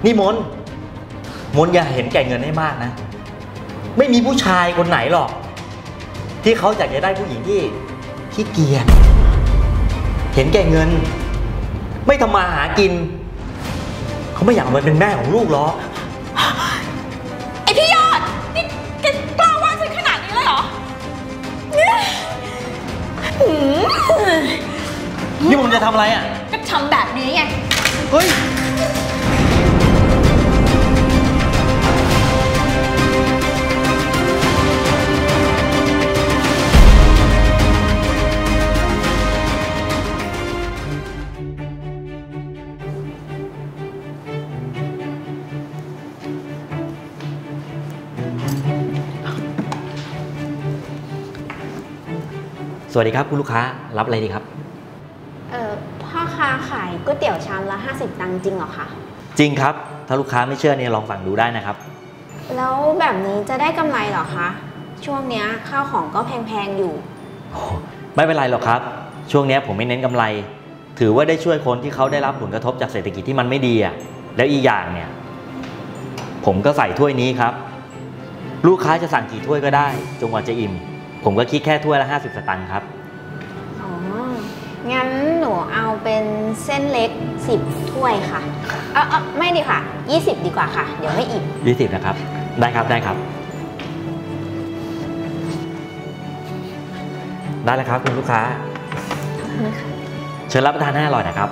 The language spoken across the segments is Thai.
นี่มนอย่าเห็นแก่เงินให้มากนะไม่มีผู้ชายคนไหนหรอกที่เขาอยากจะได้ผู้หญิงที่ขี้เกียจเห็นแก่เงินไม่ทำมาหากินเขาไม่อยากมาเป็นแม่ของลูกหรอกไอพี่ยอดนี่แกกล้าว่าฉันขนาดนี้เลยเหรอนี่มันจะทำอะไรอ่ะก็ทำแบบนี้ไงเฮ้ยสวัสดีครับคุณลูกค้ารับอะไรดีครับพ่อค้าขายก๋วยเตี๋ยวชามละ50 ตังค์จริงเหรอคะจริงครับถ้าลูกค้าไม่เชื่อเนี่ยลองสั่งดูได้นะครับแล้วแบบนี้จะได้กำไรเหรอคะช่วงนี้ข้าวของก็แพงๆอยู่ไม่เป็นไรหรอกครับช่วงนี้ผมไม่เน้นกำไรถือว่าได้ช่วยคนที่เขาได้รับผลกระทบจากเศรษฐกิจที่มันไม่ดีอ่ะแล้วอีกอย่างเนี่ยผมก็ใส่ถ้วยนี้ครับลูกค้าจะสั่งกี่ถ้วยก็ได้จนกว่าจะอิ่มผมก็คิดแค่ถ้วยละ50 สตางค์ครับอ๋องั้นหนูเอาเป็นเส้นเล็ก10 ถ้วยค่ะไม่ดีค่ะ20ดีกว่าค่ะเดี๋ยวไม่อิ่ม 20นะครับได้ครับได้ครับได้แล้วครับคุณลูกค้าเชิญรับประทานให้อร่อยนะครับ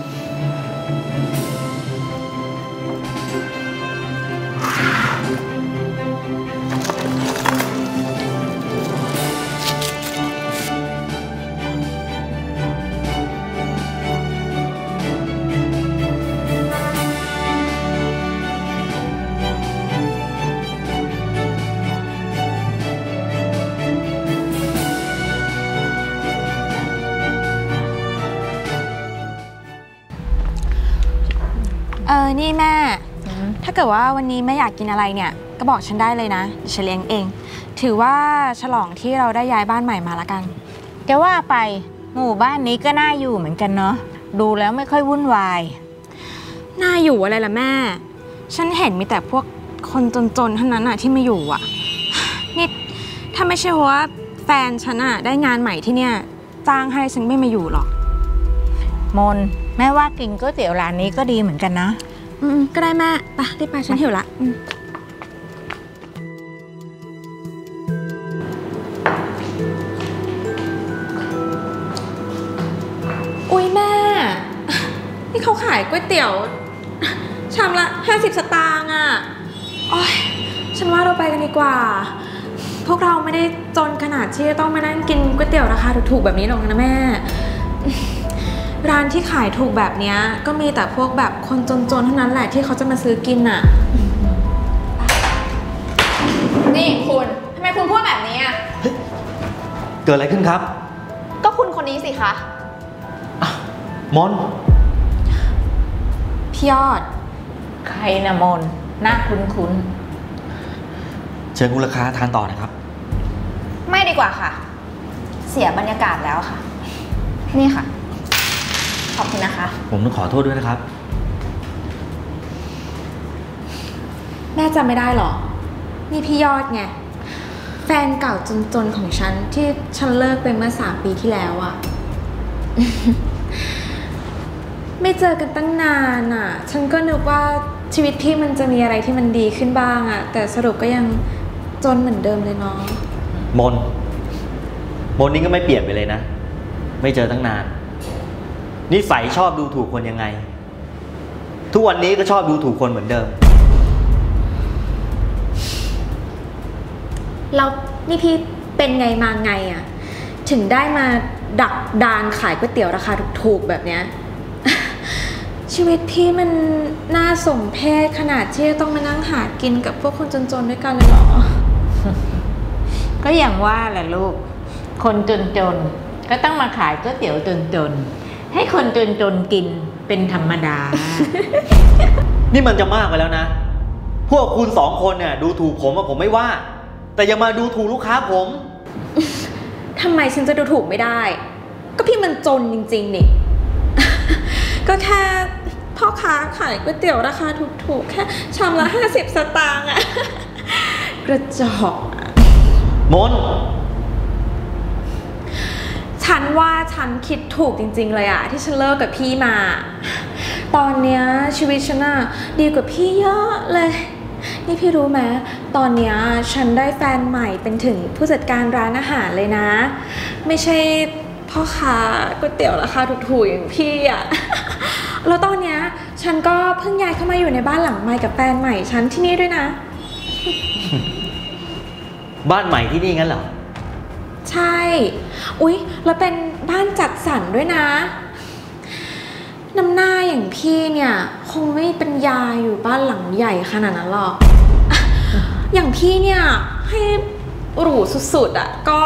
นี่แม่ถ้าเกิดว่าวันนี้แม่อยากกินอะไรเนี่ยก็บอกฉันได้เลยนะเดี๋ยวฉันเลี้ยงเองถือว่าฉลองที่เราได้ย้ายบ้านใหม่มาละกันจะว่าไปหมู่บ้านนี้ก็น่าอยู่เหมือนกันเนาะดูแล้วไม่ค่อยวุ่นวายน่าอยู่อะไรล่ะแม่ฉันเห็นมีแต่พวกคนจนๆเท่านั้นอะที่มาอยู่อะนี่ถ้าไม่ใช่เพราะว่าแฟนฉันอะได้งานใหม่ที่เนี่ยจ้างให้ฉันไม่มาอยู่หรอกมนแม่ว่ากินก๋วยเตี๋ยวร้านนี้ก็ดีเหมือนกันนะก็ได้แม่ไปรีบไปฉันหิวละอุ๊ยแม่นี่เขาขายก๋วยเตี๋ยวชามละ50 สตางค์อ่ะโอ๊ยฉันว่าเราไปกันดีกว่าพวกเราไม่ได้จนขนาดที่จะต้องมานั่งกินก๋วยเตี๋ยวราคาถูกๆแบบนี้หรอกนะแม่ร้านที่ขายถูกแบบนี้ก็มีแต่พวกแบบคนจนๆเท่านั้นแหละที่เขาจะมาซื้อกินอ่ะนี่คุณทำไมคุณพูดแบบนี้อ่ะเกิดอะไรขึ้นครับก็คุณคนนี้สิคะมนพี่ยอดใครนะมนน่าคุ้นเชิญคุณลูกค้าทานต่อนะครับไม่ดีกว่าค่ะเสียบรรยากาศแล้วค่ะนี่ค่ะขอบคุณนะคะผมต้องขอโทษด้วยนะครับแม่จำไม่ได้หรอนี่พี่ยอดไงแฟนเก่าจนๆของฉันที่ฉันเลิกไปเมื่อ3 ปีที่แล้วอะไม่เจอกันตั้งนานอะฉันก็นึกว่าชีวิตพี่มันจะมีอะไรที่มันดีขึ้นบ้างอะแต่สรุปก็ยังจนเหมือนเดิมเลยเนาะมนนี่ก็ไม่เปลี่ยนไปเลยนะไม่เจอตั้งนานนิสัยชอบดูถูกคนยังไงทุกวันนี้ก็ชอบดูถูกคนเหมือนเดิมแล้วนี่พี่เป็นไงมาไงอะถึงได้มาดักดานขายก๋วยเตี๋ยวราคาถูกๆแบบเนี้ยชีวิตพี่มันน่าสมเพชขนาดที่ต้องมานั่งหากินกับพวกคนจนๆด้วยกันเลยเหรอก็อย่างว่าแหละลูกคนจนๆก็ต้องมาขายก๋วยเตี๋ยวจนๆให้คนจนๆกินเป็นธรรมดานี่มันจะมากไปแล้วนะพวกคุณ2 คนเนี่ยดูถูกผมผมไม่ว่าแต่อย่ามาดูถูกลูกค้าผมทำไมฉันจะดูถูกไม่ได้ก็พี่มันจนจริงๆนี่ ก็แค่พ่อค้าขายก๋วยเตี๋ยวราคาถูกๆแค่ชามละ50 สตางค์อะกระจอกมนฉันว่าฉันคิดถูกจริงๆเลยอะที่ฉันเลิกกับพี่มา ตอนเนี้ยชีวิตฉันอะดีกว่าพี่เยอะเลยนี่พี่รู้ไหมตอนเนี้ยฉันได้แฟนใหม่เป็นถึงผู้จัดการร้านอาหารเลยนะไม่ใช่พ่อค้าก๋วยเตี๋ยวราคาถูกๆอย่างพี่อะ แล้วตอนเนี้ยฉันก็เพิ่งย้ายเข้ามาอยู่ในบ้านหลังใหม่กับแฟนใหม่ฉันที่นี่ด้วยนะบ้านใหม่ที่นี่งั้นเหรอใช่อุ๊ยแล้วเป็นบ้านจัดสรรด้วยนะน้ำหน้าอย่างพี่เนี่ยคงไม่เป็นยาอยู่บ้านหลังใหญ่ขนาดนั้นหรอก อย่างพี่เนี่ยให้หรูสุดๆอ่ะก็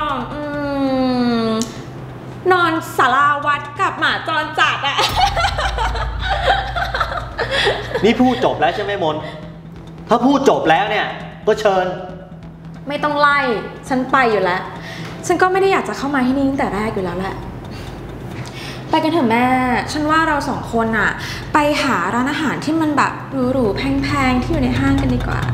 นอนศาลาวัดกับหมาจรจัดอ่ะนี่พูดจบแล้วใช่ไหมมนถ้าพูดจบแล้วเนี่ยก็เชิญไม่ต้องไล่ฉันไปอยู่แล้วฉันก็ไม่ได้อยากจะเข้ามาที่นี่ตั้งแต่แรกอยู่แล้วแหละไปกันเถอะแม่ฉันว่าเราสองคนอะไปหาร้านอาหารที่มันแบบหรูๆแพงๆที่อยู่ในห้างกันดีกว่า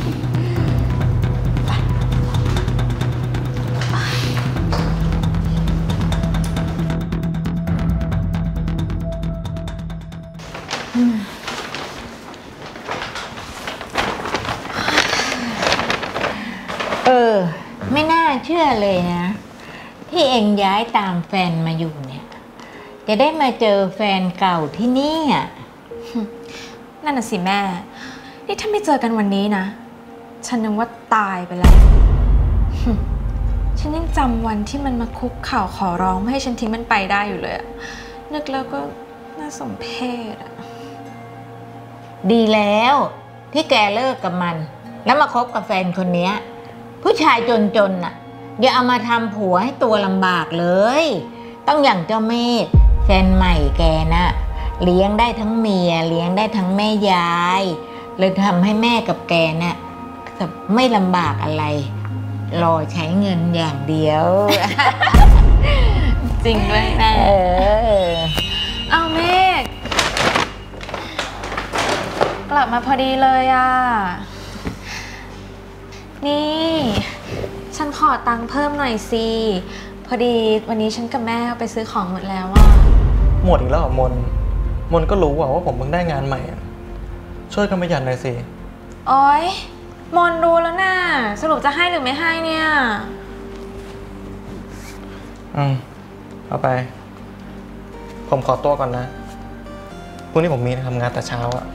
ไม่น่าเชื่อเลยนะที่เองย้ายตามแฟนมาอยู่เนี่ยจะได้มาเจอแฟนเก่าที่นี่อ่ะนั่นน่ะสิแม่นี่ถ้าไม่เจอกันวันนี้นะฉันนึกว่าตายไปแล้วฉันยังจำวันที่มันมาคุกเข่าขอร้องไม่ให้ฉันทิ้งมันไปได้อยู่เลยนึกแล้วก็น่าสมเพชอ่ะดีแล้วที่แกเลิกกับมันแล้วมาคบกับแฟนคนนี้ผู้ชายจนๆน่ะอย่าเอามาทำผัวให้ตัวลำบากเลยต้องอย่างเจ้าเมธแฟนใหม่แกน่ะเลี้ยงได้ทั้งเมียเลี้ยงได้ทั้งแม่ยายเลยทำให้แม่กับแกน่ะไม่ลำบากอะไรรอใช้เงินอย่างเดียวจริงด้วยแม่เอาเมฆกลับมาพอดีเลยอ่ะนี่ฉันขอตังค์เพิ่มหน่อยสิพอดีวันนี้ฉันกับแม่ไปซื้อของหมดแล้วอ่ะหมดอีกแล้วเหรอมนก็รู้ว่าผมเพิ่งได้งานใหม่อ่ะช่วยกันประหยัดหน่อยสิโอ๊ยมนรู้แล้วน่ะสรุปจะให้หรือไม่ให้เนี่ยเอาไปผมขอตัวก่อนนะพรุ่งนี้ผมมีทำงานแต่เช้าอ่ะ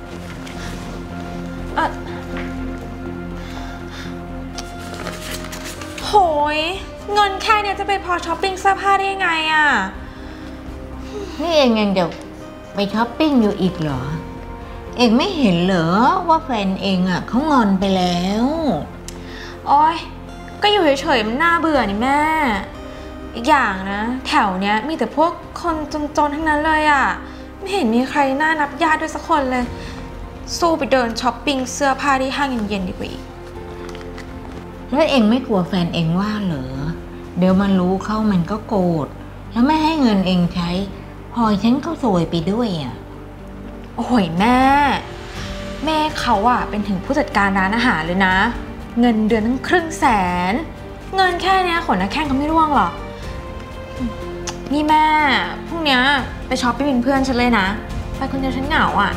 โหยเงินแค่นี้จะไปพอช้อปปิ้งเสื้อผ้าได้ยังไงอ่ะนี่เองยังจะไปช้อปปิ้งอยู่อีกเหรอเองไม่เห็นเหรอว่าแฟนเองอ่ะเขางอนไปแล้วโอ๊ยก็อยู่เฉยๆมันน่าเบื่อนี่แม่อีกอย่างนะแถวเนี้ยมีแต่พวกคนจนๆทั้งนั้นเลยอ่ะไม่เห็นมีใครน่านับญาติด้วยสักคนเลยสู้ไปเดินช้อปปิ้งเสื้อผ้าที่ห้างเย็นๆดีกว่าอีกแล้วเองไม่กลัวแฟนเองว่าเหรอเดี๋ยวมันรู้เข้ามันก็โกรธแล้วไม่ให้เงินเองใช้พอฉันก็ซวยไปด้วยอ่ะโอ้ยแม่เขาอะเป็นถึงผู้จัดการร้านอาหารเลยนะเงินเดือนตั้ง500,000เงินแค่นี้ขนหน้าแข้งเขาไม่ร่วงหรอกนี่แม่พรุ่งนี้ไปช้อปปิ้งเป็นเพื่อนฉันเลยนะไปคนเดียวฉันเหงาอ่ะ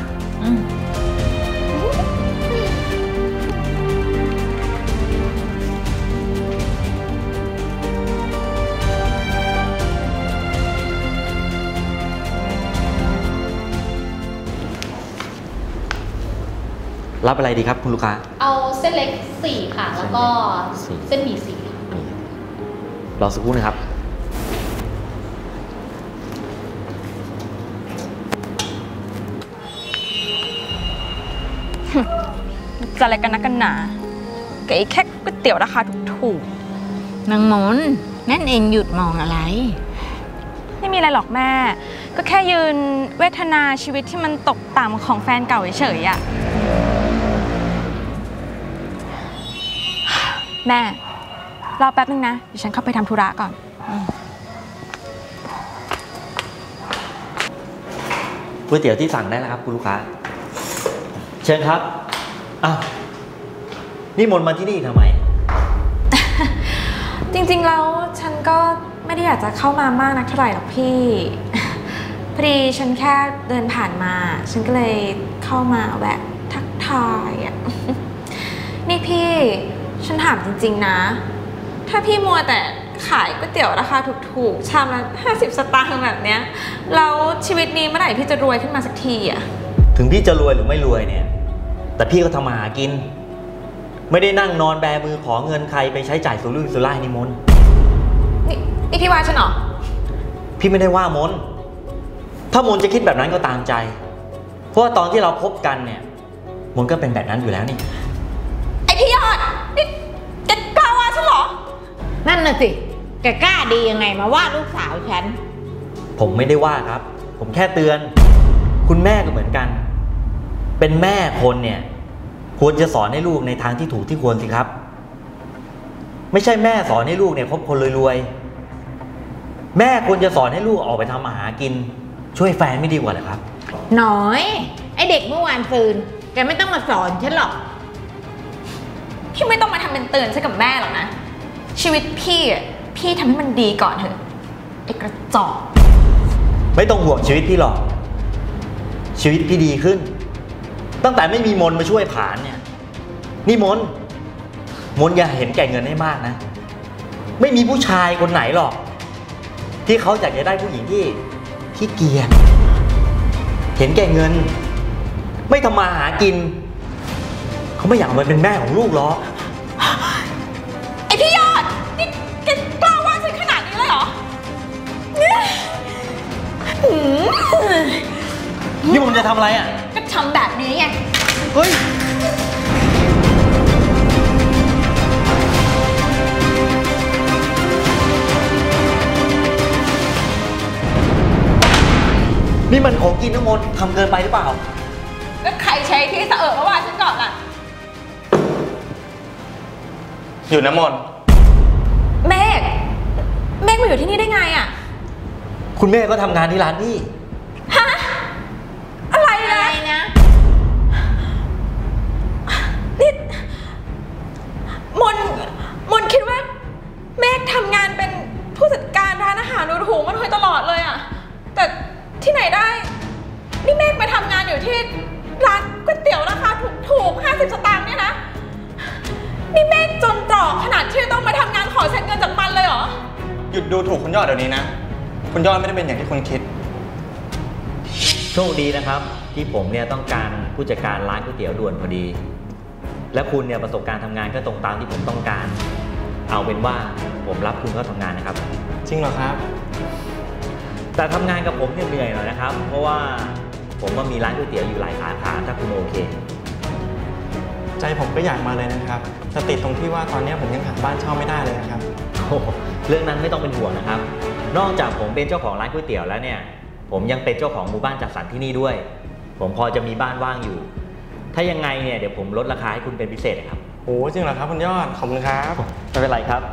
รับอะไรดีครับคุณลูกค้าเอาเส้นเล็ก4ค่ะแล้วก็เส้นหมี่4ค่ะรอสักครู่นะครับจะอะไรกันนะกันหนาแกแค่ก๋วยเตี๋ยวราคาถูกนางมนนั่นเองหยุดมองอะไรไม่มีอะไรหรอกแม่ก็แค่ยืนเวทนาชีวิตที่มันตกต่ำของแฟนเก่าเฉยๆอะแม่รอแป๊บนึงนะเดี๋ยวฉันเข้าไปทำธุระก่อนก๋วยเตี๋ยวที่สั่งได้แล้วครับคุณลูกค้าเชิญครับอ้าวนี่มนมาที่นี่ทำไมจริงๆแล้วฉันก็ไม่ได้อยากจะเข้ามามากนักเท่าไหร่หรอกพี่ พอดีฉันแค่เดินผ่านมาฉันก็เลยเข้ามาแวะทักทายอ่ะ นี่พี่ฉันถามจริงๆนะถ้าพี่มัวแต่ขายก๋วยเตี๋ยวราคาถูกๆชามละ50 สตางค์แบบเนี้ยแล้วชีวิตนี้เมื่อไหร่พี่จะรวยขึ้นมาสักทีอ่ะถึงพี่จะรวยหรือไม่รวยเนี่ยแต่พี่ก็ทำมาหากินไม่ได้นั่งนอนแบมือขอเงินใครไปใช้จ่ายสุรุ่ยสุร่ายนี่มนนี่พี่ว่าฉันเหรอพี่ไม่ได้ว่ามนถ้ามนจะคิดแบบนั้นก็ตามใจเพราะว่าตอนที่เราพบกันเนี่ยมนก็เป็นแบบนั้นอยู่แล้วนี่ไอพี่ยอดนี่แกกล้าว่าฉันเหรอนั่นน่ะสิแกกล้าดียังไงมาว่าลูกสาวฉันผมไม่ได้ว่าครับผมแค่เตือนคุณแม่ก็เหมือนกันเป็นแม่คนเนี่ยควรจะสอนให้ลูกในทางที่ถูกที่ควรสิครับไม่ใช่แม่สอนให้ลูกเนี่ยคบคนรวยๆแม่ควรจะสอนให้ลูกออกไปทำมาหากินช่วยแฟนไม่ดีกว่าเหรอครับน้อยไอเด็กเมื่อวานซืนแกไม่ต้องมาสอนฉันหรอกพี่ไม่ต้องมาทำเป็นเตือนฉันกับแม่หรอกนะชีวิตพี่อ่ะพี่ทำให้มันดีก่อนเถอะไอ้กระจอกไม่ต้องห่วงชีวิตพี่หรอกชีวิตพี่ดีขึ้นตั้งแต่ไม่มีมนมาช่วยผานเนี่ยนี่มนอย่าเห็นแก่เงินให้มากนะไม่มีผู้ชายคนไหนหรอกที่เขาอยากจะได้ผู้หญิงที่ขี้เกียจเห็นแก่เงินไม่ทำมาหากินเขาไม่อยากมาเป็นแม่ของลูกหรอกไอพี่ยอดนี่แกกล้าว่าฉันขนาดนี้เลยเหรอนี่มนจะทำอะไรอ่ะก็ทำแบบนี้ไงเฮ้ยนี่มันของกินน้ำมนต์ทำเกินไปหรือเปล่าแล้วใครใช้ที่สะเอะมาว่าฉันก่อนล่ะอยู่น้ำมนต์เมฆมาอยู่ที่นี่ได้ไงอ่ะคุณแม่ก็ทำงานที่ร้านนี่ฮะอะไรนะนี่มนคิดว่าเมฆทำงานเป็นผู้จัดการร้านอาหารดูถูกมันเคยตลอดเลยอ่ะแต่ที่ไหนได้นี่เมฆไปทำงานอยู่ที่ร้านก๋วยเตี๋ยวราคาถูก50 สตางค์เนี่ยนะนี่เมฆจนตรอกขนาดที่ต้องมาทำงานขอเช็คเงินจากมันเลยเหรอหยุดดูถูกคุณยอดเดี๋ยวนี้นะคุณยอดไม่ได้เป็นอย่างที่คุณคิดโชคดีนะครับที่ผมเนี่ยต้องการผู้จัดการร้านก๋วยเตี๋ยวด่วนพอดีและคุณเนี่ยประสบการณ์ทำงานก็ตรงตามที่ผมต้องการเอาเป็นว่าผมรับคุณเข้าทำงานนะครับจริงเหรอครับแต่ทำงานกับผมเนี่ยเหนื่อยหน่อยนะครับเพราะว่าผมก็มีร้านก๋วยเตี๋ยวอยู่หลายสาขาถ้าคุณโอเคใจผมก็อยากมาเลยนะครับแต่ติดตรงที่ว่าตอนนี้ผมยังหาบ้านเช่าไม่ได้เลยนะครับเรื่องนั้นไม่ต้องเป็นห่วงนะครับนอกจากผมเป็นเจ้าของร้านก๋วยเตี๋ยวแล้วเนี่ยผมยังเป็นเจ้าของหมู่บ้านจัดสรรที่นี่ด้วยผมพอจะมีบ้านว่างอยู่ถ้ายังไงเนี่ยเดี๋ยวผมลดราคาให้คุณเป็นพิเศษครับโอ้จริงเหรอครับคุณยอดขอบคุณครับไม่เป็นไรครับ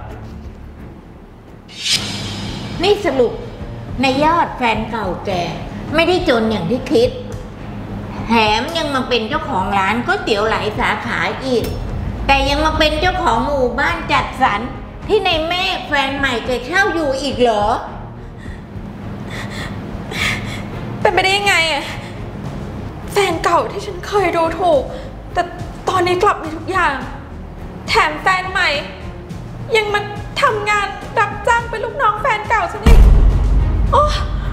นี่สรุปในยอดแฟนเก่าแกไม่ได้จนอย่างที่คิดแถมยังมาเป็นเจ้าของร้านก๋วยเตี๋ยวหลายสาขาอีกแต่ยังมาเป็นเจ้าของหมู่บ้านจัดสรรที่ในเมฆแฟนใหม่แกเช่าอยู่อีกเหรอเป็นไปได้ยังไงอะแฟนเก่าที่ฉันเคยดูถูกแต่ตอนนี้กลับมีทุกอย่างแถมแฟนใหม่ยังมาทำงานรับจ้างเป็นลูกน้องแฟนเก่าฉันอีกโอ้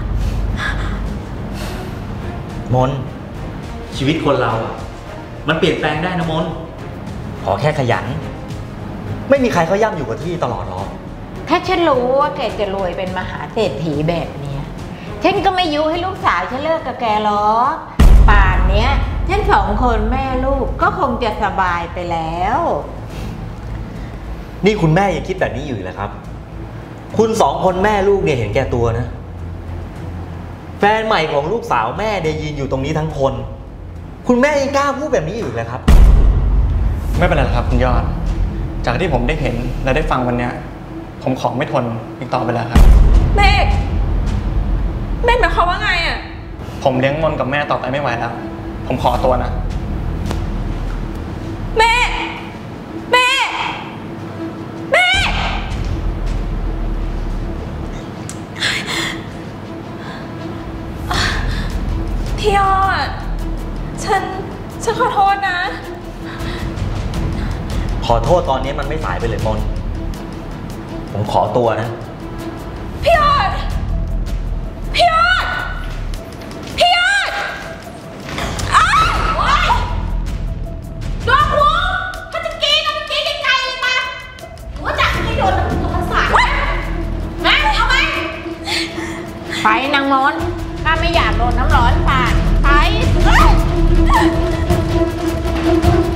มนชีวิตคนเราอ่ะมันเปลี่ยนแปลงได้นะมนขอแค่ขยันไม่มีใครเขาย่ำอยู่กับที่ตลอดหรอกถ้าฉันรู้ว่าแกจะรวยเป็นมหาเศรษฐีแบบนี้ฉันก็ไม่ยุให้ลูกสาวฉันเลิกกับแกหรอกป่านเนี้ยฉัน2 คนแม่ลูกก็คงจะสบายไปแล้วนี่คุณแม่ยังคิดแบบนี้อยู่เหรอครับคุณ2 คนแม่ลูกเนี่ยเห็นแก่ตัวนะแฟนใหม่ของลูกสาวแม่เนี่ยยืนอยู่ตรงนี้ทั้งคนคุณแม่ยังกล้าพูดแบบนี้อยู่เลยครับไม่เป็นไรครับคุณยอดจากที่ผมได้เห็นและได้ฟังวันนี้ผมขอไม่ทนอีกต่อไปแล้วครับเมฆหมายความว่าไงอ่ะผผมเลี้ยงมนกับแม่ต่อไปไม่ไหวแล้ว ผมขอตัวนะแม่ แม่ แม่ พี่ยอด ฉันขอโทษนะขอโทษตอนนี้มันไม่สายไปเลยมน ผมขอตัวนะพี่ยอด พี่ยอด พี่ยอดอ้าวว้ายดอกหัวถ้าจะกินก็กินไกลๆเลยมาหัวจักไม่โดนตัวประสาทมาเอาไหมไปนางมนถ้าไม่อยากโดนน้ำร้อนสาดไป